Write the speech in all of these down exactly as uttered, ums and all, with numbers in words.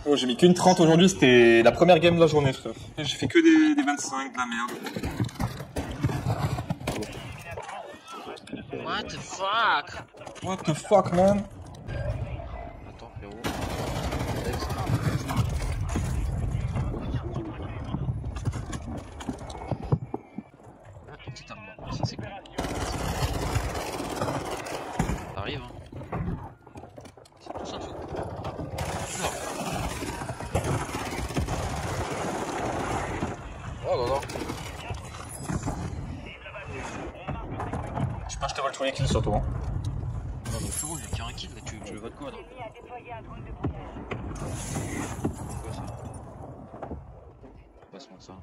Oh, j'ai mis qu'une trente aujourd'hui, c'était la première game de la journée, frère. J'ai fait que des, des vingt-cinq, de la merde. What the fuck? What the fuck, man? Attends, frérot. Ah, une petite arme. Ça, c'est cool. Ça arrive, hein. C'est tous en dessous. Non. Oh là là. Je sais pas, je te vole tous les kills surtout. Hein. Non, mais frérot, j'ai tiré un kill là, tu, tu le votes quoi là? Quoi ça? Passe-moi ça.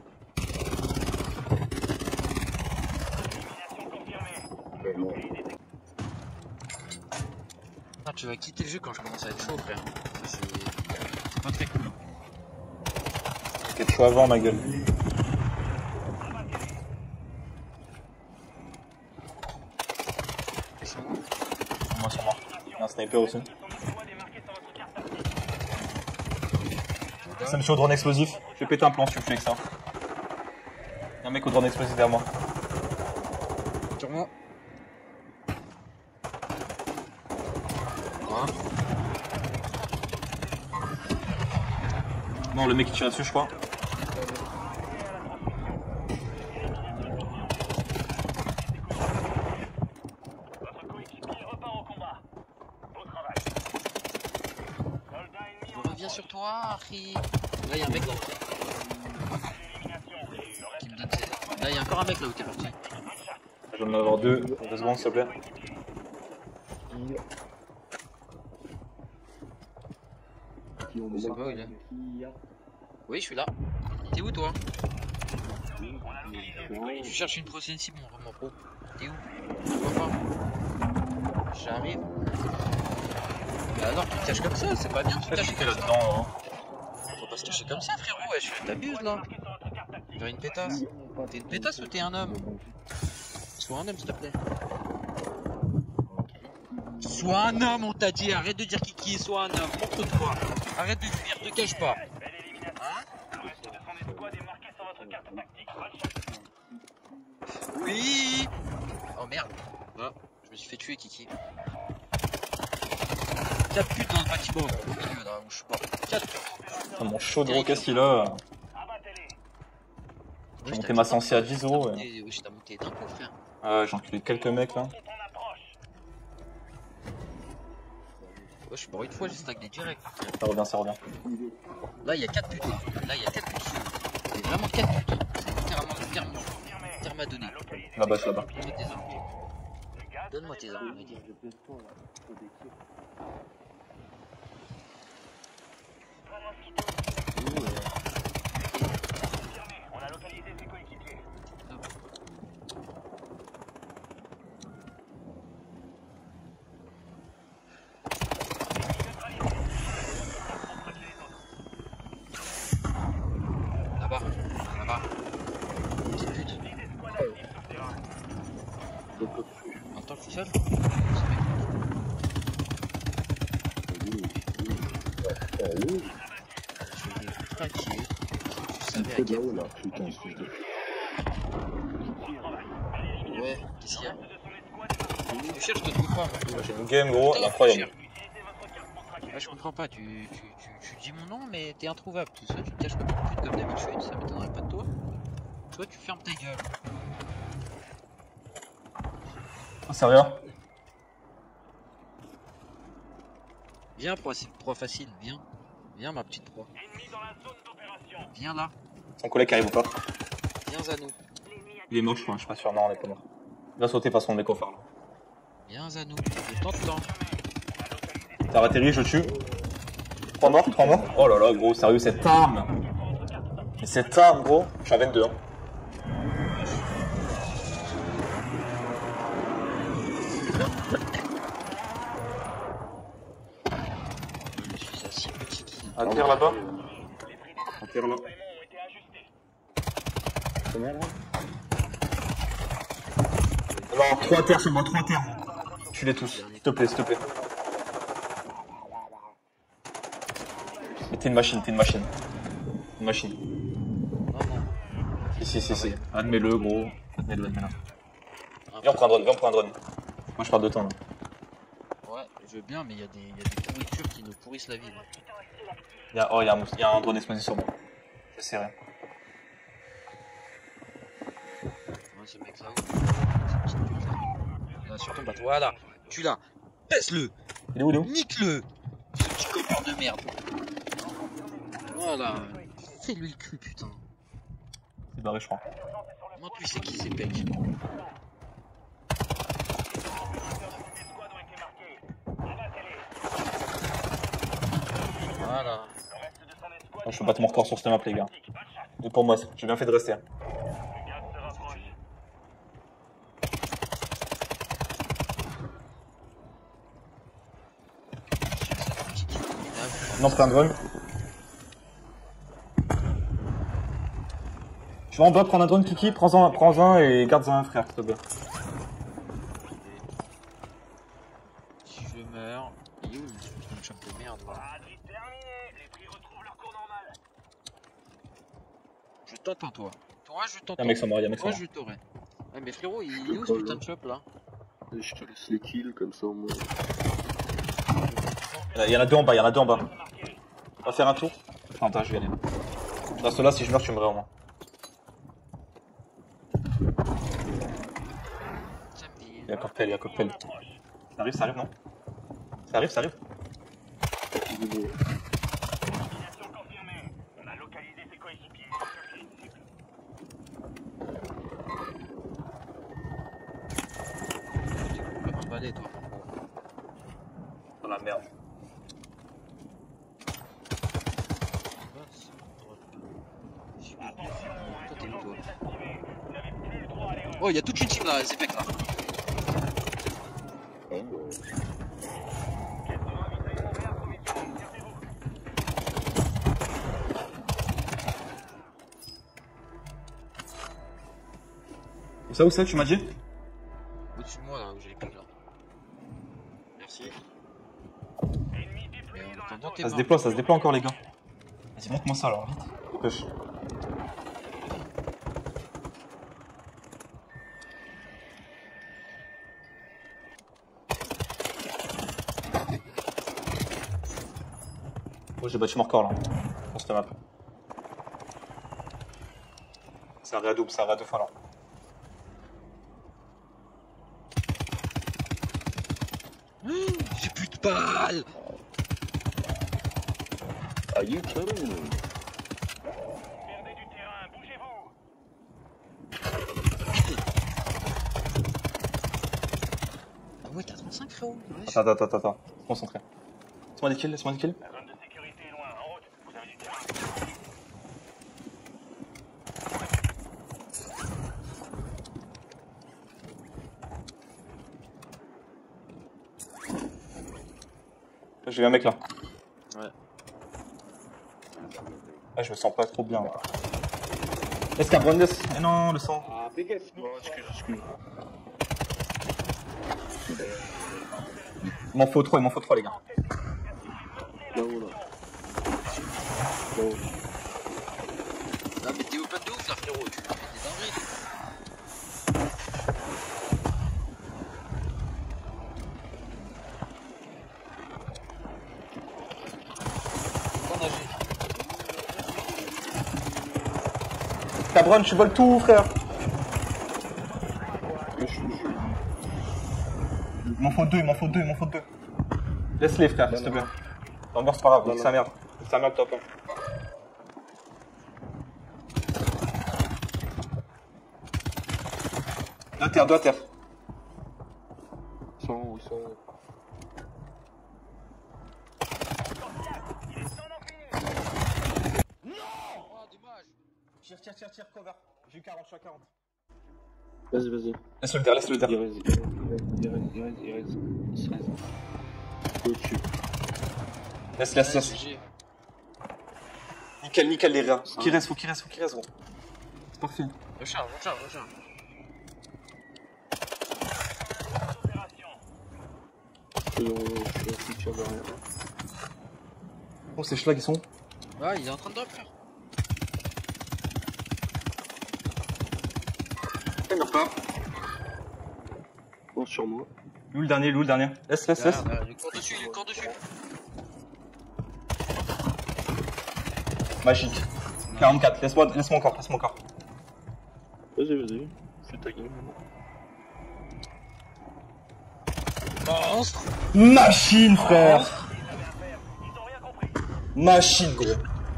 Ah, tu vas quitter le jeu quand je commence à être chaud, frère. C'est pas très cool. T'es chaud avant, ma gueule. Moi, c'est moi. Il y a un sniper aussi. Ça me fait au drone explosif. Je vais péter un plan si tu fais avec ça. Il y a un mec au drone explosif derrière moi. Sur moi. Quoi? Non, le mec qui tire dessus, je crois. Je reviens sur toi, Harry. Là, il y a un mec là. Qui me donne ses... Là, il y a encore un mec là où t'es parti. Je vais en avoir deux. Deux secondes, s'il te plaît. Je sais pas où il est. Oui, je suis là. T'es où toi? Je cherche une prochaine cible, mon pro. T'es où? Je vois pas. J'arrive. Mais alors, tu te caches comme ça, c'est pas bien de se cacher là dedans. Faut pas se cacher comme ça, frérot. Ouais, je t'abuse là. J'ai une pétasse. T'es une pétasse ou t'es un homme? Sois un homme, s'il te plaît. Sois un homme, on t'a dit. Arrête de dire Kiki, sois un homme. Montre-toi. Arrête de fuir, te cache pas. Oui. Oh merde. Ah, je me suis fait tuer, Kiki. quatre putes dans le bâtiment. Au milieu là où je suis pas. quatre putes. Ah, mon chaud de rocasse là. J'ai monté ma sensi à dix euros. Oui, je t'ai monté d'un coup, frère. Ouais, j'ai enculé quelques mecs là. Ouais, je suis mort une fois, j'ai stagné direct. Ça revient, ça revient. Là, il y a quatre putes. Là, il y a quatre putes. C'est vraiment quatre putes. C'est littéralement le terme, terme à donner. Là-bas, là-bas. Donne-moi tes armes. Donne-moi tes armes, on va dire. On a localisé ses coéquipiers. Là-bas, là-bas. Petite pute. Attends, je suis seul. Je vais les craquer. Tu savais à quel point. Ouais, qu'est-ce qu'il y a? Tu cherches, je te trouve pas. J'ai une game, gros, incroyable. Ouais, je comprends pas, tu, tu, tu, tu dis mon nom, mais t'es introuvable. Soit tu te caches comme une pute comme d'habitude, ça m'étonnerait pas de toi. Soit tu fermes ta gueule. Ah, sérieux? Viens, proie, proie facile, viens. Viens, ma petite proie. Viens là. Son collègue qui arrive ou pas? Viens à nous. Il est mort, je crois, je suis pas sûr. Non, on est pas mort. Il va sauter par son mec au phare là. Viens à nous. Le temps de temps. T'as atterri, je tue. Trois morts, trois morts. Oh là là, gros, sérieux, cette arme. Mais cette arme, gros. Je suis à vingt-deux. Hein. Je suis à six petits kills. À terre là-bas. À terre là. Alors, trois terres sur moi, trois terres. Tue-les tous, s'il te plaît, s'il te plaît. Mais t'es une machine, t'es une machine. Une machine. Non, non. Si, si, si, si. Admets-le, gros. Admets-le, admets-le. Un Viens, on peu. prend un drone, viens, on prend un drone. Moi, je parle de temps, là. Ouais, je veux bien, mais il y, a des- y a des pourritures qui nous pourrissent la vie. Là. Il y a, oh, il y a un, il y a un drone explosé sur moi. Je sais rien. Ouais, ce mec là-haut. C'est une petite pute, là. Là, sur ton bateau. Voilà. Tu l'as. Pèse-le. Il est où, il est où? Nique-le. Ce petit copain de merde. Voilà. Fais-lui le cul, putain. C'est barré, je crois. Moi, tu sais qui c'est, Pec. Voilà. Oh, je peux battre mon record sur cette map, les gars. Et pour moi, j'ai bien fait de rester. Non, prends un drone. Je vais en bas prendre un drone, Kiki. Prends-en prends un et garde-en un, frère, s'il te plaît. Si je meurs, il est où le putain de champ de merde, voilà. Je t'entends, toi. Toi, je t'entends. Y'a un mec sans mort, y'a un mec sans Toi, mort. je t'aurai. Ouais, mais frérot, il est où ce putain de shop là? Je te laisse les kills comme ça au moins. Il y en a deux en bas, il y en a deux en bas. On va faire un tour. Enfin, attends, je vais aller. Dans ceux-là, si je meurs, tu me au moins. Il y a cocktail, il y a cocktail. Ça arrive, ça arrive, non? Ça arrive, ça arrive. On a localisé ses coéquipiers. Tu peux m'emballer, toi. Dans la merde. Toi, t'es où, toi? Oh, il y a toute une team là, c'est mec là. Et ça où c'est, tu m'as dit? Au-dessus de moi là, où j'ai les pics là. Merci. Et en attendant, t'es Ça se mort. déploie, ça se déploie encore, les gars. Vas-y, montre-moi ça alors, vite. Dépêche. Oh, j'ai battu mon record là. Pour cette map. C'est un réadouble, c'est un réadouble là. J'ai plus de balles. Are you kidding me? Perdez du terrain, bougez-vous. Ah ouais, t'as trente-cinq frérot. Ouais, Attends, attends, attends, attends. Concentré. Laisse-moi des kills, laisse-moi des kills. La zone de sécurité est loin, en route. Vous avez du terrain. J'ai vu un mec là. Ouais. Ah, je me sens pas trop bien. Est-ce qu'un Brandes? Eh non, le sang. Ah, dégage. Non, excuse, excuse. Il m'en faut trois, il m'en faut trois, les gars. Là-haut, là. Là-haut. Non mais t'es open de ouf là frérot, tu fais des dingueries. Faut pas nager. Cabron, tu voles tout, frère. Je suis. Il m'en faut deux, il m'en faut deux, il m'en faut deux. Laisse-les, frère, s'il te plaît. Non, meurs, c'est pas grave, c'est sa merde. C'est sa merde, top. Hein. Deux à terre, deux à terre. Ils sont où? Ils sont où? Oh dommage. Tire, tire, tire, tire, cover. J'ai eu quarante, je suis à quarante. Vas-y, vas-y. Laisse-le derrière, laisse-le Il derrière. reste, il reste, il reste, il reste, il reste. Il reste. Au-dessus. Laisse, laisse, laisse. G G. Nickel, nickel, les gars. Faut qu'il reste, faut qu'il reste, faut qu'il reste, gros. C'est parfait. Recharge, recharge, recharge. Euh, je suis à plus de tir de rien. Oh, ces schlag, ils sont où? Ouais, il est en train de drop, frère. Il meurt pas. Bon, sur moi. Où le dernier, où le dernier? Laisse, laisse, laisse. Là, là, il court dessus, il court dessus. Magique. quarante-quatre, laisse-moi laisse encore, laisse-moi encore. Vas-y, vas-y. Fais ta game. Monstre. Machine, frère. Ils ont rien compris. Machine, gros.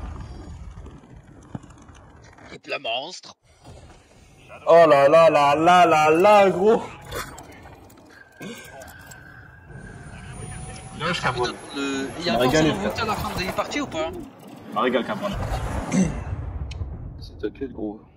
Et la monstre. Oh là là là là là là, gros. Là, je Putain, le... Il y a m'a un régalé, force à la fin des parties ou pas? m'a régalé, Cabron. C'est à quel gros?